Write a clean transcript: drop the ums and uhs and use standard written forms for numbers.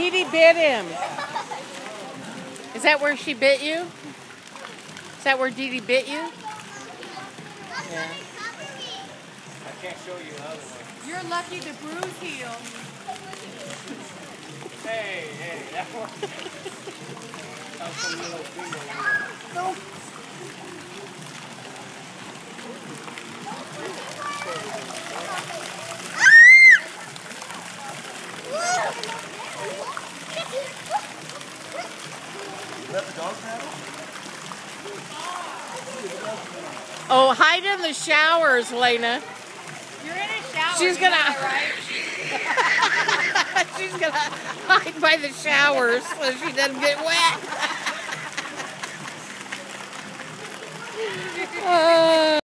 Dee Dee bit him. Is that where she bit you? Is that where Dee Dee bit you? Yeah. I can't show you the other one. You're lucky the bruise healed. Hey, that one. That was some little finger. No. Let the dog paddle? Oh, hide in the showers, Lena. You're in a shower. She's you know gonna. that, right? She's gonna hide by the showers so she doesn't get wet.